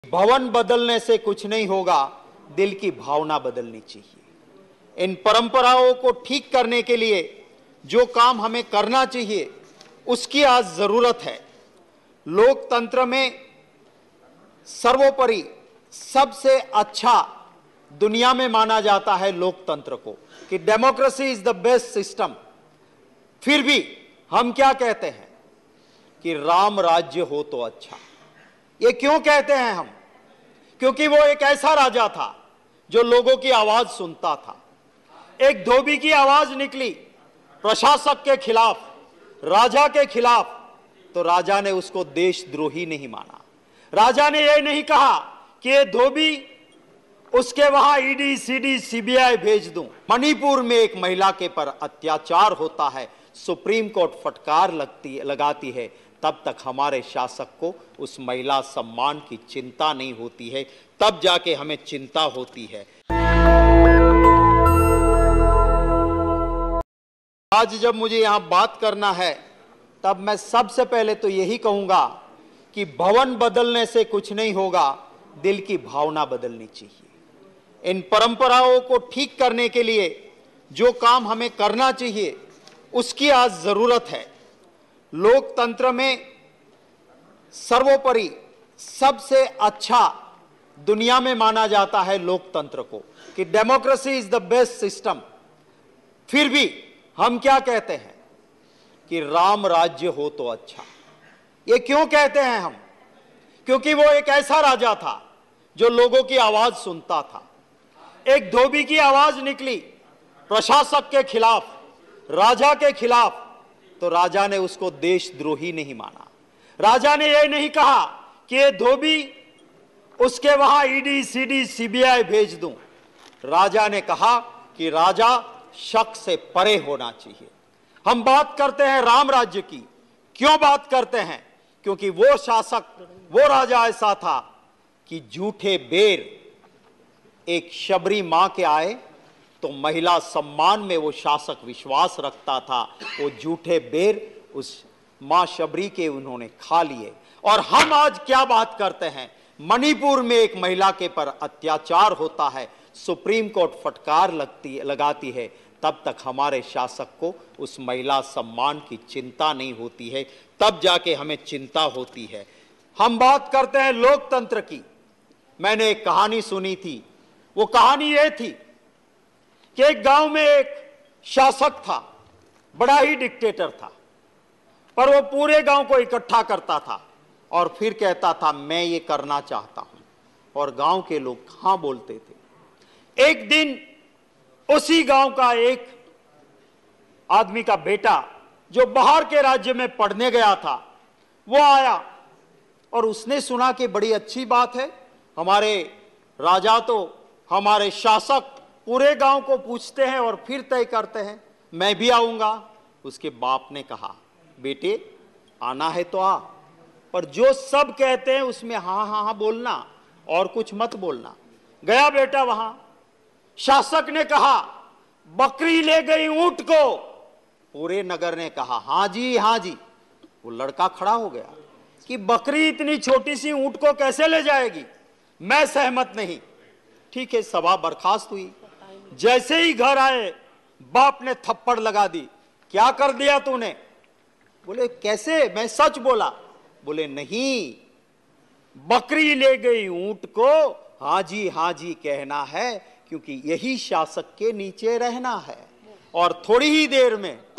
भवन बदलने से कुछ नहीं होगा, दिल की भावना बदलनी चाहिए। इन परंपराओं को ठीक करने के लिए जो काम हमें करना चाहिए उसकी आज जरूरत है। लोकतंत्र में सर्वोपरि सबसे अच्छा दुनिया में माना जाता है लोकतंत्र को, कि democracy is the best system. फिर भी हम क्या कहते हैं कि राम राज्य हो तो अच्छा। ये क्यों कहते हैं हम? क्योंकि वो एक ऐसा राजा था जो लोगों की आवाज सुनता था। एक धोबी की आवाज निकली प्रशासक के खिलाफ, राजा के खिलाफ, तो राजा ने उसको देशद्रोही नहीं माना। राजा ने यह नहीं कहा कि ये धोबी, उसके वहां ईडी सीडी सीबीआई भेज दूं। मणिपुर में एक महिला के पर अत्याचार होता है, सुप्रीम कोर्ट फटकार लगाती है, तब तक हमारे शासक को उस महिला सम्मान की चिंता नहीं होती है, तब जाके हमें चिंता होती है। आज जब मुझे यहां बात करना है तब मैं सबसे पहले तो यही कहूंगा कि भवन बदलने से कुछ नहीं होगा, दिल की भावना बदलनी चाहिए। इन परंपराओं को ठीक करने के लिए जो काम हमें करना चाहिए उसकी आज जरूरत है। लोकतंत्र में सर्वोपरि सबसे अच्छा दुनिया में माना जाता है लोकतंत्र को, कि democracy is the best system. फिर भी हम क्या कहते हैं कि राम राज्य हो तो अच्छा। ये क्यों कहते हैं हम? क्योंकि वो एक ऐसा राजा था जो लोगों की आवाज सुनता था। एक धोबी की आवाज निकली प्रशासक के खिलाफ, राजा के खिलाफ, तो राजा ने उसको देशद्रोही नहीं माना। राजा ने यह नहीं कहा कि ये धोबी, उसके वहां ईडी सीडी सीबीआई भेज दूं। राजा ने कहा कि राजा शक से परे होना चाहिए। हम बात करते हैं राम राज्य की। क्यों बात करते हैं? क्योंकि वो शासक, वो राजा ऐसा था कि झूठे बेर एक शबरी मां के आए तो महिला सम्मान में वो शासक विश्वास रखता था। वो झूठे बेर उस मां शबरी के उन्होंने खा लिए। और हम आज क्या बात करते हैं? मणिपुर में एक महिला के पर अत्याचार होता है, सुप्रीम कोर्ट फटकार लगाती है, तब तक हमारे शासक को उस महिला सम्मान की चिंता नहीं होती है, तब जाके हमें चिंता होती है। हम बात करते हैं लोकतंत्र की। मैंने एक कहानी सुनी थी। वो कहानी ये थी कि एक गांव में एक शासक था, बड़ा ही डिक्टेटर था, पर वो पूरे गांव को इकट्ठा करता था और फिर कहता था मैं ये करना चाहता हूं, और गांव के लोग हां बोलते थे। एक दिन उसी गांव का एक आदमी का बेटा जो बाहर के राज्य में पढ़ने गया था, वो आया और उसने सुना कि बड़ी अच्छी बात है, हमारे राजा तो, हमारे शासक पूरे गांव को पूछते हैं और फिर तय करते हैं, मैं भी आऊंगा। उसके बाप ने कहा बेटे आना है तो आ, पर जो सब कहते हैं उसमें हाँ हाँ हाँ बोलना और कुछ मत बोलना। गया बेटा वहां। शासक ने कहा बकरी ले गई ऊंट को। पूरे नगर ने कहा हाँ जी हाँ जी। वो लड़का खड़ा हो गया कि बकरी इतनी छोटी सी ऊंट को कैसे ले जाएगी, मैं सहमत नहीं। ठीक है, सभा बर्खास्त हुई। जैसे ही घर आए बाप ने थप्पड़ लगा दी। क्या कर दिया तूने? बोले कैसे, मैं सच बोला। बोले नहीं, बकरी ले गई ऊंट को हाँ जी कहना है, क्योंकि यही शासक के नीचे रहना है। और थोड़ी ही देर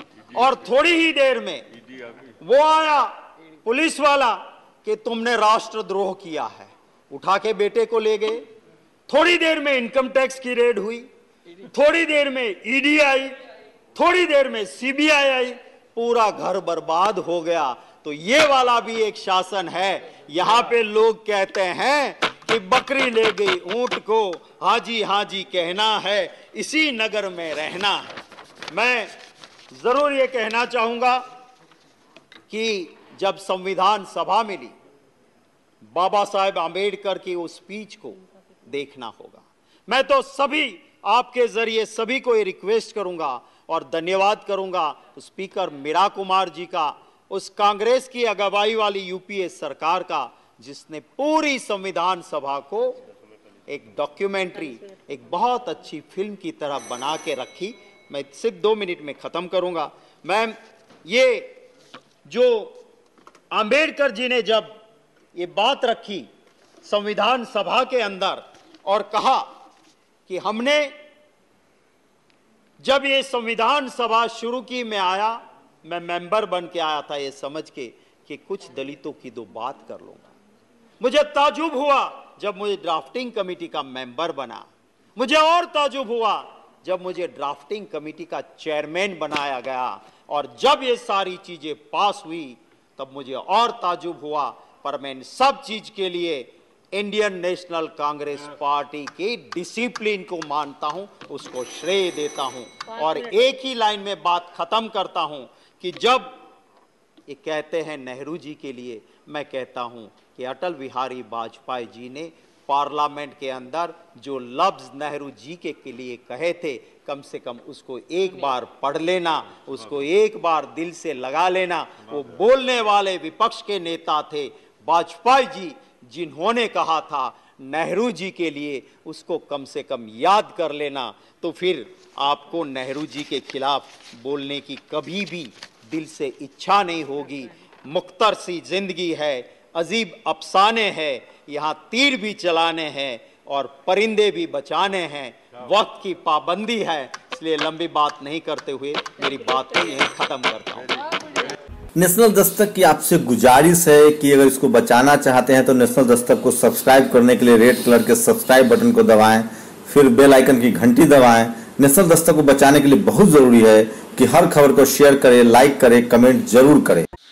में वो आया पुलिस वाला कि तुमने राष्ट्रद्रोह किया है। उठा के बेटे को ले गए। थोड़ी देर में इनकम टैक्स की रेड हुई, थोड़ी देर में ईडी आई, थोड़ी देर में सीबीआई आई, पूरा घर बर्बाद हो गया। तो ये वाला भी एक शासन है। यहां पे लोग कहते हैं कि बकरी ले गई ऊंट को हाँ जी कहना है, इसी नगर में रहना है। मैं जरूर ये कहना चाहूंगा कि जब संविधान सभा मिली, बाबा साहेब आंबेडकर की उस स्पीच को देखना होगा। मैं तो सभी आपके जरिए सभी को ये रिक्वेस्ट करूंगा और धन्यवाद करूंगा स्पीकर मीरा कुमार जी का, उस कांग्रेस की अगुवाई वाली यूपीए सरकार का, जिसने पूरी संविधान सभा को एक डॉक्यूमेंट्री, एक बहुत अच्छी फिल्म की तरह बना के रखी। मैं सिर्फ 2 मिनट में खत्म करूंगा। मैम, ये जो अंबेडकर जी ने जब ये बात रखी संविधान सभा के अंदर और कहा कि हमने जब ये संविधान सभा शुरू की, मैं मेंबर बन के आया था ये समझ के कि कुछ दलितों की 2 बात कर लूंगा। मुझे ताजुब हुआ जब मुझे ड्राफ्टिंग कमेटी का मेंबर बना। मुझे और ताजुब हुआ जब मुझे ड्राफ्टिंग कमेटी का चेयरमैन बनाया गया। और जब ये सारी चीजें पास हुई तब मुझे और ताजुब हुआ। पर मैं इन सब चीज के लिए इंडियन नेशनल कांग्रेस पार्टी की डिसिप्लिन को मानता हूं, उसको श्रेय देता हूं। और एक ही लाइन में बात खत्म करता हूं कि जब ये कहते हैं नेहरू जी के लिए, मैं कहता हूं कि अटल बिहारी वाजपेयी जी ने पार्लियामेंट के अंदर जो लफ्ज नेहरू जी के लिए कहे थे, कम से कम उसको एक बार पढ़ लेना, उसको एक बार दिल से लगा लेना। वो बोलने वाले विपक्ष के नेता थे वाजपेयी जी, जिन्होंने कहा था नेहरू जी के लिए, उसको कम से कम याद कर लेना। तो फिर आपको नेहरू जी के खिलाफ बोलने की कभी भी दिल से इच्छा नहीं होगी। मुख्तर सी जिंदगी है, अजीब अफसाने हैं, यहाँ तीर भी चलाने हैं और परिंदे भी बचाने हैं। वक्त की पाबंदी है, इसलिए लंबी बात नहीं करते हुए मेरी बात को यहीं खत्म करता हूँ। नेशनल दस्तक की आपसे गुजारिश है कि अगर इसको बचाना चाहते हैं तो नेशनल दस्तक को सब्सक्राइब करने के लिए रेड कलर के सब्सक्राइब बटन को दबाएं, फिर बेल आइकन की घंटी दबाएं। नेशनल दस्तक को बचाने के लिए बहुत जरूरी है कि हर खबर को शेयर करें, लाइक करें, कमेंट जरूर करें।